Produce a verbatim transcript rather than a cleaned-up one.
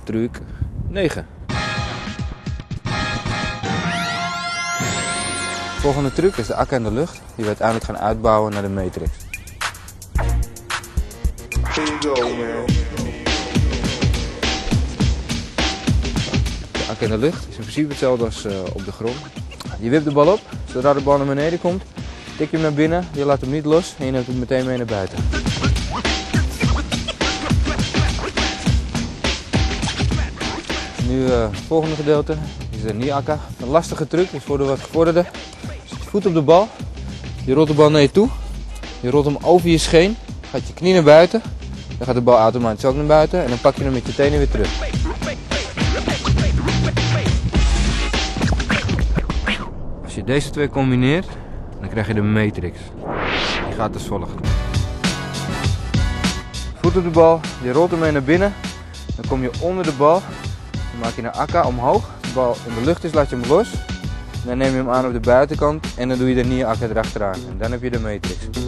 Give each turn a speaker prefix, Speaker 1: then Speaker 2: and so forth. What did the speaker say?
Speaker 1: truc negen. De volgende truc is de akka in de lucht, die we uiteindelijk gaan uitbouwen naar de matrix. De akka in de lucht is in principe hetzelfde als uh, op de grond. Je wipt de bal op, zodra de bal naar beneden komt, tik je hem naar binnen, je laat hem niet los en je neemt hem meteen mee naar buiten. Nu uh, het volgende gedeelte is de knee akka. Een lastige truc is voor de wat gevorderden. Zet je voet op de bal, je rolt de bal naar je toe, je rolt hem over je scheen, gaat je knie naar buiten, dan gaat de bal automatisch ook naar buiten en dan pak je hem met je tenen weer terug. Als je deze twee combineert, dan krijg je de matrix. Die gaat als volgt. Voet op de bal, je rolt hem mee naar binnen, dan kom je onder de bal. Dan maak je een akka omhoog, als de bal in de lucht is laat je hem los. Dan neem je hem aan op de buitenkant en dan doe je de knee akka erachteraan. En dan heb je de matrix.